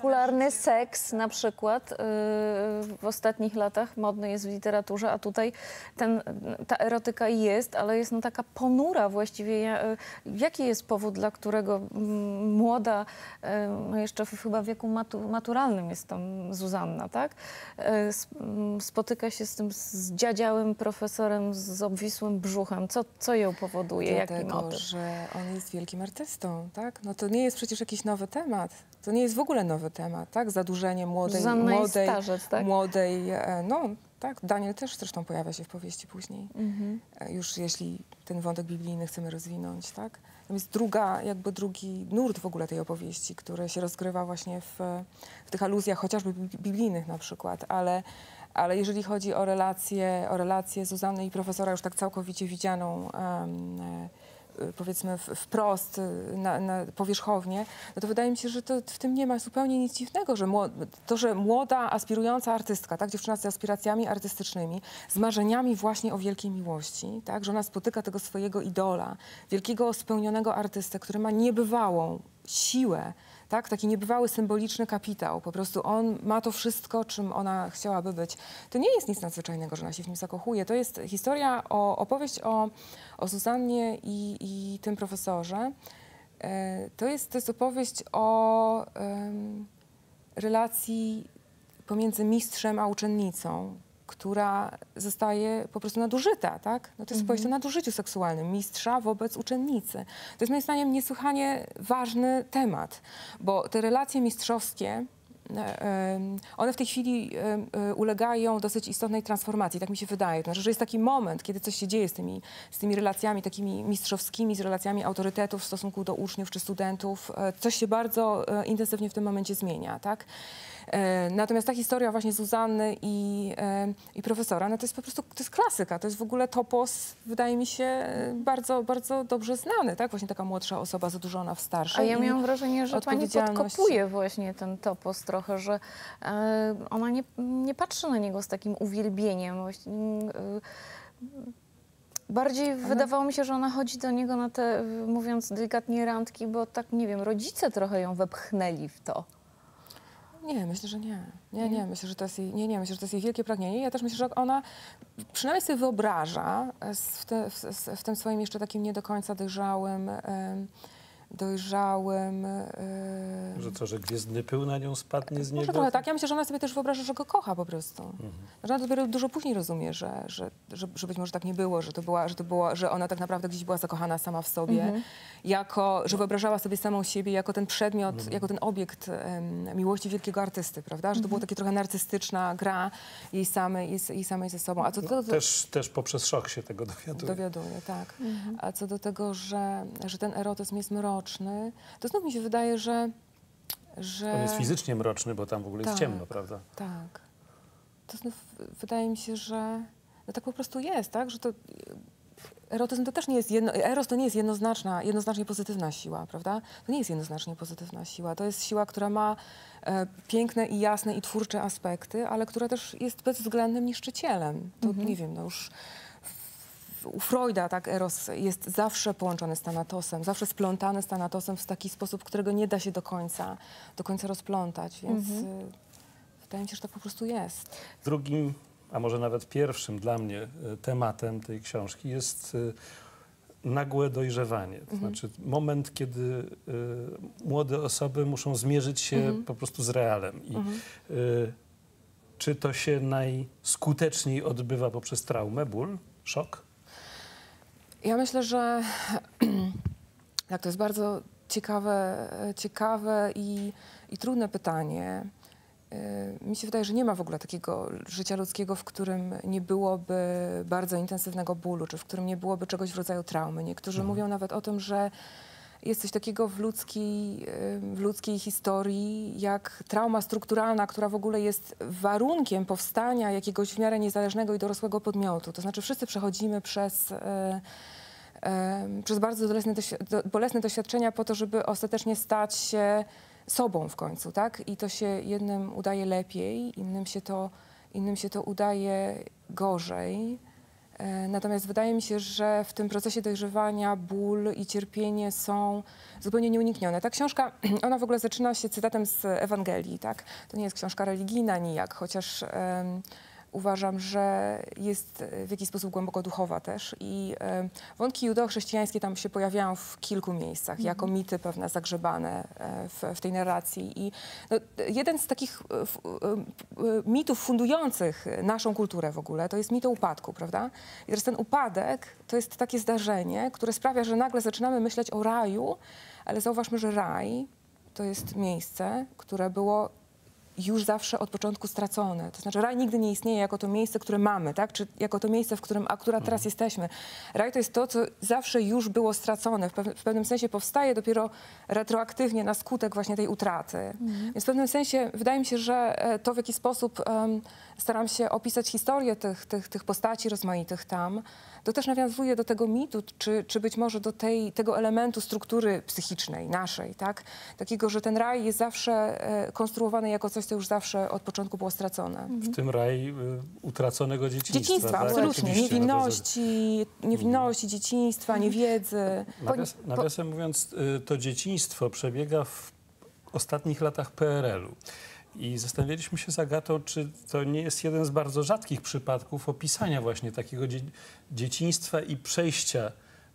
spektakularny seks na przykład w ostatnich latach modny jest w literaturze, a tutaj ta erotyka jest, ale jest no taka ponura właściwie. Jaki jest powód, dla którego młoda, no jeszcze chyba w wieku maturalnym jest tam Zuzanna, tak? Spotyka się z tym zdziadziałym profesorem z obwisłym brzuchem. Co ją powoduje? Jaki Dlatego, motyw? że on jest wielkim artystą, tak? No to nie jest przecież jakiś nowy temat. To nie jest w ogóle nowy temat, tak? Zadłużenie starzec, tak? młodej, no tak, Daniel też zresztą pojawia się w powieści później. Już jeśli ten wątek biblijny chcemy rozwinąć, tak? Tam jest drugi nurt w ogóle tej opowieści, który się rozgrywa właśnie w tych aluzjach chociażby biblijnych na przykład, ale jeżeli chodzi o relacje Zuzanny i profesora już tak całkowicie widzianą, powiedzmy wprost, powierzchownie, no to wydaje mi się, że w tym nie ma zupełnie nic dziwnego, że młoda, aspirująca artystka, tak, dziewczyna z aspiracjami artystycznymi, z marzeniami właśnie o wielkiej miłości, tak, że ona spotyka tego swojego idola, wielkiego, spełnionego artystę, który ma niebywałą siłę, tak, taki niebywały symboliczny kapitał. Po prostu on ma to wszystko, czym ona chciałaby być. To nie jest nic nadzwyczajnego, że ona się w nim zakochuje. To jest historia, opowieść o Zuzannie i tym profesorze. To jest opowieść o relacji pomiędzy mistrzem a uczennicą, która zostaje po prostu nadużyta, tak? No to jest opowieść o nadużyciu seksualnym mistrza wobec uczennicy. To jest moim zdaniem niesłychanie ważny temat, bo te relacje mistrzowskie, one w tej chwili ulegają dosyć istotnej transformacji, tak mi się wydaje. To znaczy, że jest taki moment, kiedy coś się dzieje z tymi relacjami takimi mistrzowskimi, z relacjami autorytetów w stosunku do uczniów czy studentów. Coś się bardzo intensywnie w tym momencie zmienia, tak? Natomiast ta historia właśnie Zuzanny i profesora, no to jest po prostu, to jest klasyka, to jest w ogóle topos, wydaje mi się, bardzo, bardzo dobrze znany, tak? Właśnie taka młodsza osoba zadłużona w starszej. A ja miałam wrażenie, że pani podkopuje właśnie ten topos trochę, że ona nie patrzy na niego z takim uwielbieniem. Bardziej wydawało mi się, że ona chodzi do niego na te, mówiąc delikatnie, randki, bo tak, nie wiem, rodzice trochę ją wepchnęli w to. Nie, myślę, że nie. Nie, myślę, że to jest myślę, że to jest jej wielkie pragnienie. Ja też myślę, że ona przynajmniej sobie wyobraża w tym swoim jeszcze takim nie do końca dojrzałym... Że co, że gwiezdny pył na nią spadnie z niego? Może trochę tak. Ja myślę, że ona sobie też wyobraża, że go kocha po prostu. Że ona dopiero dużo później rozumie, że być może tak nie było, że ona tak naprawdę gdzieś była zakochana sama w sobie, że wyobrażała sobie samą siebie jako ten przedmiot, jako ten obiekt miłości wielkiego artysty, prawda? Że to była taka trochę narcystyczna gra jej samej ze sobą. A co też poprzez szok się tego dowiaduje, tak. A co do tego, że ten erotyzm jest mroczny, to znów mi się wydaje, że... On jest fizycznie mroczny, bo tam w ogóle jest ciemno, prawda? Tak. To znów wydaje mi się, że no tak po prostu jest, tak? Że to erotyzm to też nie jest eros to nie jest jednoznacznie pozytywna siła, prawda? To nie jest jednoznacznie pozytywna siła. To jest siła, która ma piękne i jasne i twórcze aspekty, ale która też jest bezwzględnym niszczycielem. To nie wiem, no już... U Freuda tak eros jest zawsze połączony z Thanatosem, zawsze splątany z Thanatosem w taki sposób, którego nie da się do końca rozplątać, więc wydaje mi się, że tak po prostu jest. Drugim, a może nawet pierwszym dla mnie tematem tej książki jest nagłe dojrzewanie. To znaczy moment, kiedy młode osoby muszą zmierzyć się po prostu z realem. I czy to się najskuteczniej odbywa poprzez traumę, ból, szok? Ja myślę, że tak, to jest bardzo ciekawe i trudne pytanie. Mi się wydaje, że nie ma w ogóle takiego życia ludzkiego, w którym nie byłoby bardzo intensywnego bólu, czy w którym nie byłoby czegoś w rodzaju traumy. Niektórzy mówią nawet o tym, że jest coś takiego w ludzkiej historii, jak trauma strukturalna, która w ogóle jest warunkiem powstania jakiegoś w miarę niezależnego i dorosłego podmiotu. To znaczy wszyscy przechodzimy przez bardzo bolesne doświadczenia po to, żeby ostatecznie stać się sobą w końcu, tak? I to się jednym udaje lepiej, innym się to udaje gorzej. Natomiast wydaje mi się, że w tym procesie dojrzewania ból i cierpienie są zupełnie nieuniknione. Ta książka, ona w ogóle zaczyna się cytatem z Ewangelii, tak? To nie jest książka religijna nijak, chociaż uważam, że jest w jakiś sposób głęboko duchowa też i wątki judeo-chrześcijańskie tam się pojawiają w kilku miejscach, jako mity pewne zagrzebane w tej narracji. I no, jeden z takich mitów fundujących naszą kulturę w ogóle, to jest mit o upadku, prawda? I teraz ten upadek to jest takie zdarzenie, które sprawia, że nagle zaczynamy myśleć o raju, ale zauważmy, że raj to jest miejsce, które było już zawsze od początku stracone. To znaczy raj nigdy nie istnieje jako to miejsce, które mamy, tak? Czy jako to miejsce, w którym akurat teraz jesteśmy. Raj to jest to, co zawsze już było stracone. W pewnym sensie powstaje dopiero retroaktywnie na skutek właśnie tej utraty. Więc w pewnym sensie wydaje mi się, że to, w jaki sposób staram się opisać historię tych postaci rozmaitych tam, to też nawiązuje do tego mitu, czy być może do tego elementu struktury psychicznej naszej, tak? Takiego, że ten raj jest zawsze konstruowany jako coś, co już zawsze od początku było stracone. W tym raj utraconego dzieciństwa. Tak? Absolutnie. Oczywiście, Niewinności, dzieciństwa, niewiedzy. Nawiasem mówiąc, to dzieciństwo przebiega w ostatnich latach PRL-u. I zastanawialiśmy się z Agatą, czy to nie jest jeden z bardzo rzadkich przypadków opisania właśnie takiego dzieciństwa i przejścia,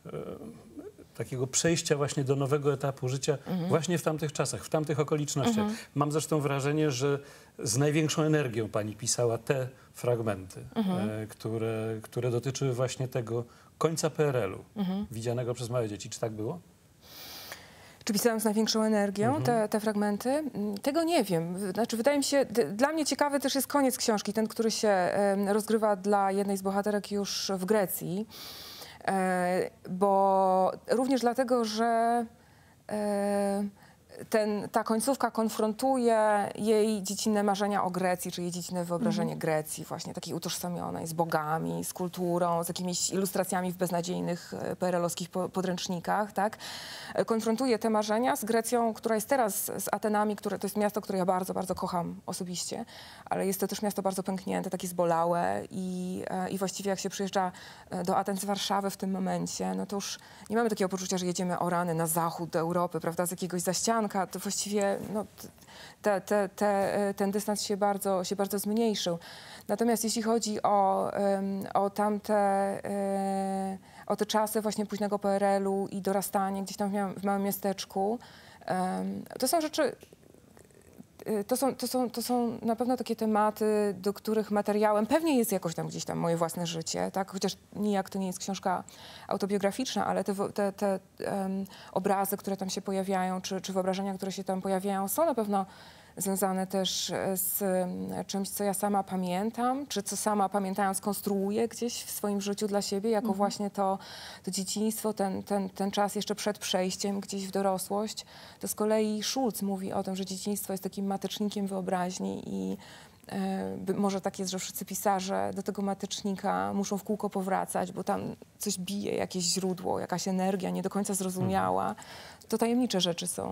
takiego przejścia właśnie do nowego etapu życia właśnie w tamtych czasach, w tamtych okolicznościach. Mam zresztą wrażenie, że z największą energią pani pisała te fragmenty, które dotyczyły właśnie tego końca PRL-u, widzianego przez małe dzieci. Czy tak było? Czy pisałam z największą energią te fragmenty? Tego nie wiem. Znaczy, wydaje mi się, dla mnie ciekawy też jest koniec książki, ten, który się rozgrywa dla jednej z bohaterek już w Grecji. Bo również dlatego, że ta końcówka konfrontuje jej dziecinne marzenia o Grecji, czy jej dziecinne wyobrażenie Grecji, właśnie takiej utożsamionej z bogami, z kulturą, z jakimiś ilustracjami w beznadziejnych PRL-owskich podręcznikach, tak? Konfrontuje te marzenia z Grecją, która jest teraz, z Atenami, to jest miasto, które ja bardzo, bardzo kocham osobiście, ale jest to też miasto bardzo pęknięte, takie zbolałe i właściwie jak się przyjeżdża do Aten z Warszawy w tym momencie, no to już nie mamy takiego poczucia, że jedziemy o rany na zachód do Europy, prawda, z jakiegoś zaścianka. To właściwie no, ten dystans się bardzo zmniejszył. Natomiast jeśli chodzi o te czasy właśnie późnego PRL-u i dorastanie gdzieś tam w małym miasteczku, to są rzeczy, to są na pewno takie tematy, do których materiałem pewnie jest jakoś tam gdzieś tam moje własne życie, tak? Chociaż nijak to nie jest książka autobiograficzna, ale te obrazy, które tam się pojawiają, czy wyobrażenia, które się tam pojawiają, są na pewno związane też z czymś, co ja sama pamiętam, czy co sama pamiętając konstruuję gdzieś w swoim życiu dla siebie, jako właśnie to dzieciństwo, ten czas jeszcze przed przejściem gdzieś w dorosłość. To z kolei Schulz mówi o tym, że dzieciństwo jest takim matecznikiem wyobraźni i może tak jest, że wszyscy pisarze do tego matecznika muszą w kółko powracać, bo tam coś bije, jakieś źródło, jakaś energia nie do końca zrozumiała. To tajemnicze rzeczy są.